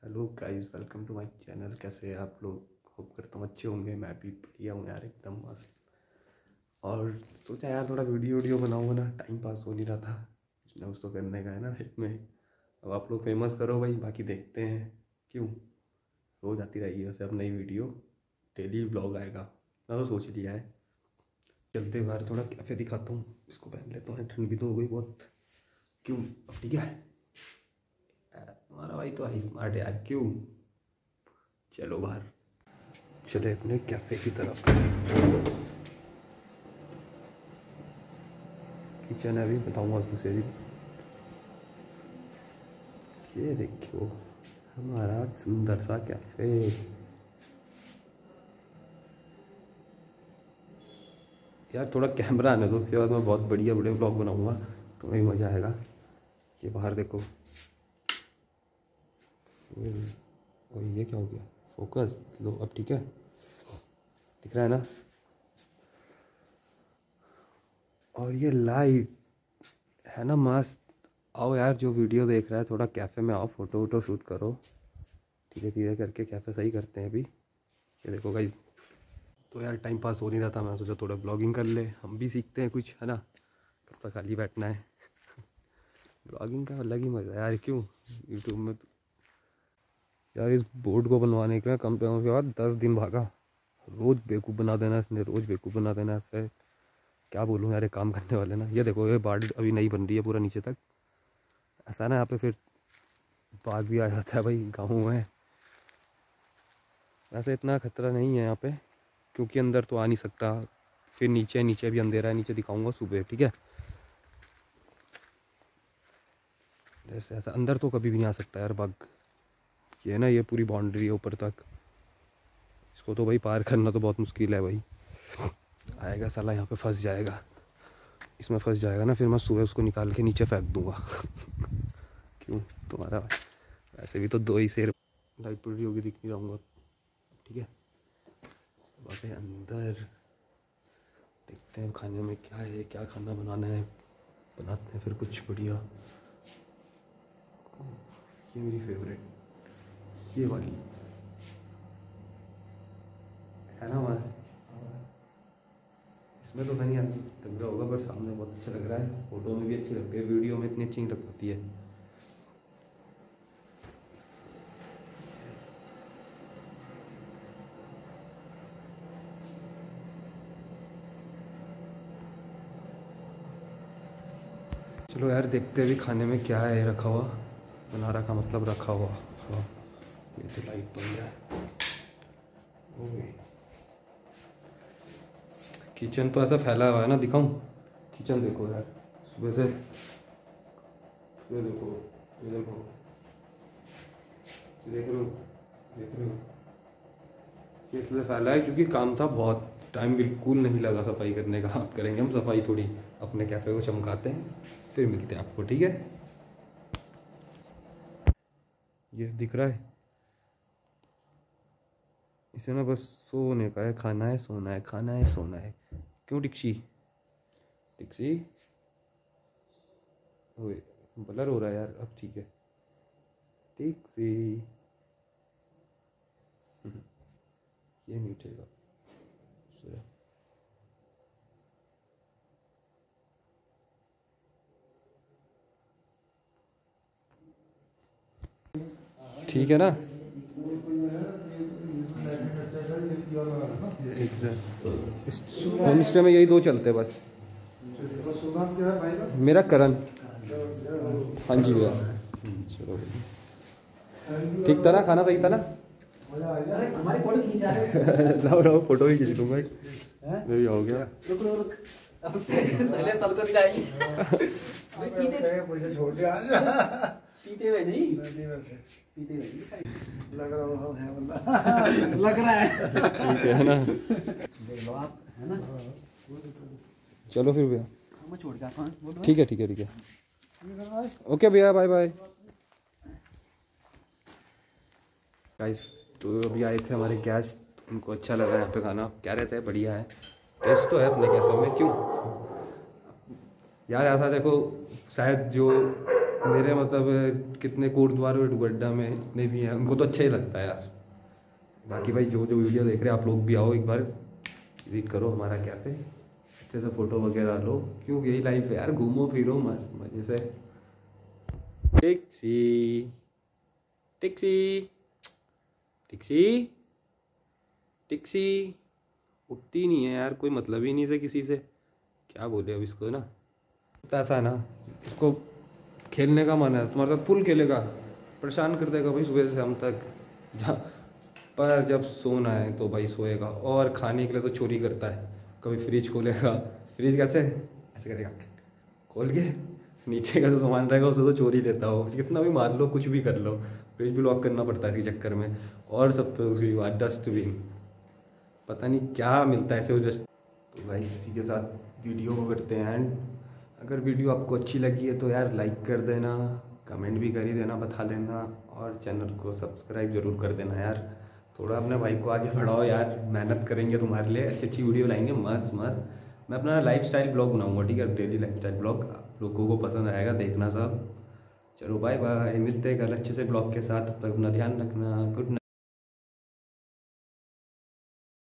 Hello guys, welcome to my channel. कैसे हैं आप लोग? होप करता हूँ अच्छे होंगे। मैं भी बढ़िया हूँ यार, एकदम मस्त। और सोचा यार थोड़ा वीडियो बनाऊँगा ना, टाइम पास हो नहीं रहा था। कुछ ना कुछ तो करने का है ना लाइफ में। अब आप लोग फेमस करो भाई, बाकी देखते हैं। क्यों, रोज़ आती रहेगी वैसे अब नई वीडियो, डेली व्लॉग आएगा। मैं तो सोच लिया है। चलते बाहर थोड़ा कैफ़े दिखाता हूँ। इसको पहन लेता हूँ, ठंड भी तो हो गई बहुत। क्यों, अब ठीक है। तुम्हारा भाई तो है स्मार्ट यार। क्यों, चलो बाहर चले अपने कैफ़े की तरफ। किचन है, अभी बताऊंगा तुझे भी। ये देखो हमारा सुंदर सा कैफ़े। यार थोड़ा कैमरा आने दो, उसके बाद मैं बहुत बढ़िया बड़े ब्लॉग बनाऊंगा, तुम्हें भी मज़ा आएगा। ये बाहर देखो। और ये क्या हो गया? फोकस लो, अब ठीक है, दिख रहा है ना? और ये लाइट है ना मस्त। आओ यार, जो वीडियो देख रहा है थोड़ा कैफ़े में आओ, फ़ोटो वोटो शूट करो। धीरे धीरे करके कैफ़े सही करते हैं अभी। ये देखो भाई। तो यार टाइम पास हो नहीं रहा था, मैं सोचा थोड़ा ब्लॉगिंग कर ले, हम भी सीखते हैं कुछ, है ना। तब तक खाली बैठना है। ब्लॉगिंग का अलग ही मज़ा है यार। क्यों, यूट्यूब में तो यार इस बोर्ड को बनवाने के कम से कम उसके बाद 10 दिन भागा। रोज़ बेवकूफ़ बना देना इसने, रोज़ बेवकूफ़ बना देना इससे। क्या बोलूँ यार, ये काम करने वाले ना। ये देखो, ये बाढ़ अभी नहीं बन रही है पूरा नीचे तक। ऐसा ना यहाँ पे फिर बाघ भी आ जाता है भाई, गाँव में। वैसे इतना खतरा नहीं है यहाँ पे, क्योंकि अंदर तो आ नहीं सकता। फिर नीचे नीचे भी अंधेरा है, नीचे दिखाऊंगा सुबह, ठीक है। जैसे ऐसा अंदर तो कभी भी नहीं आ सकता यार बाघ। ये ना, ये पूरी बाउंड्री है ऊपर तक। इसको तो भाई पार करना तो बहुत मुश्किल है भाई। आएगा साला, यहाँ पे फंस जाएगा। इसमें फंस जाएगा ना, फिर मैं सुबह उसको निकाल के नीचे फेंक दूंगा। क्यों, तुम्हारा वैसे भी तो 2 ही शेर। लाइट पूरी होगी, दिख नहीं रहूँगा, ठीक है। बाकी अंदर देखते हैं खाने में क्या है, क्या खाना बनाना है, बनाते हैं फिर कुछ बढ़िया। ये मेरी फेवरेट, ये वाली है ना मस्त। इसमें तो नहीं आती लग रहा होगा, पर सामने बहुत अच्छा लग रहा है। फोटो में भी अच्छी लगती है, वीडियो में इतनी अच्छी नहीं लग पाती है। चलो यार देखते हैं भी खाने में क्या है रखा हुआ। बना रखा मतलब रखा हुआ। हाँ, ये तो लाइट बंद है। किचन तो ऐसा फैला हुआ है ना, दिखाऊं? किचन देखो यार, सुबह से। ये देखो, ये देखो, ये देख रहे हो, देख रहे हो? ये इसलिए फैला है क्योंकि काम था बहुत। टाइम बिल्कुल नहीं लगा सफाई करने का। आप करेंगे हम सफाई थोड़ी, अपने कैफ़े को चमकाते हैं, फिर मिलते हैं आपको, ठीक है। ये दिख रहा है, इसे ना बस सोने का है, खाना है, सोना है, खाना है, सोना है। क्यों टिक्सी, टिक्सी ओए, ब्लर हो रहा है यार, अब ठीक है। टिक्सी। ये नहीं उठेगा। ठीक है ना। होम स्टे में यही 2 चलते हैं बस। मेरा करण। हाँ जी भैया। चलो ठीक था ना, खाना सही था ना? हमारी फोटो खींचा है। लाओ लाओ, फोटो भी खींच लूंगा। मेरी हो गया। रुक रुक रुक, अब पहले सबको दिखाएंगे। पैसे छोड़ दिया। पीते हुए नहीं, पीते हुए नहीं लग रहा है वरना लग रहा है। ठीक है ना, देख लो आप, है ना। चलो फिर भैया। मैं छोड़ के आता हूँ। ठीक है ठीक है ठीक है, ओके भैया, बाय बाय। गाइस, तो अभी आए थे हमारे गेस्ट, उनको अच्छा लगा यहाँ पे खाना, कह रहे थे बढ़िया है। टेस्ट तो है अपने कैफे में। क्यों यार, ऐसा देखो, शायद जो मेरे मतलब कितने कोटद्वार और डुगड्डा में जितने भी हैं उनको तो अच्छा ही लगता है यार। बाकी भाई जो जो वीडियो देख रहे हैं आप लोग भी आओ, एक बार विजिट करो हमारा कैफ़े, अच्छे से फ़ोटो वगैरह लो, क्यों यही लाइफ है यार, घूमो फिरो मस्त मज़े से। टैक्सी टैक्सी टैक्सी टैक्सी उठती नहीं है यार, कोई मतलब ही नहीं से किसी से, क्या बोले अब इसको ना। ऐसा है ना, उसको खेलने का मन है तुम्हारे साथ, फुल खेलेगा, परेशान कर देगा भाई सुबह से शाम तक। पर जब सोना है तो भाई सोएगा, और खाने के लिए तो चोरी करता है, कभी फ्रिज खोलेगा, फ्रिज कैसे ऐसे करेगा खोल के, नीचे का जो सामान रहेगा उसे तो चोरी लेता हो, कितना भी मार लो कुछ भी कर लो, फ्रिज भी लॉक करना पड़ता है इसके चक्कर में। और सब पे उसकी बात डस्टबिन, पता नहीं क्या मिलता है ऐसे वो डस्ट। तो भाई इसी के साथ वीडियो को करते हैं एंड। अगर वीडियो आपको अच्छी लगी है तो यार लाइक कर देना, कमेंट भी कर ही देना, बता देना, और चैनल को सब्सक्राइब जरूर कर देना यार। थोड़ा अपने भाई को आगे बढ़ाओ यार, मेहनत करेंगे तुम्हारे लिए, अच्छी अच्छी वीडियो लाएंगे मस्त मस्त। मैं अपना लाइफ स्टाइल ब्लॉग बनाऊँगा, ठीक है, डेली लाइफ स्टाइल ब्लॉग, आप लोगों को पसंद आएगा, देखना सब। चलो बाय बाय, मिलते हैं कल अच्छे से ब्लॉग के साथ, तब तक अपना ध्यान रखना, गुड नाइट।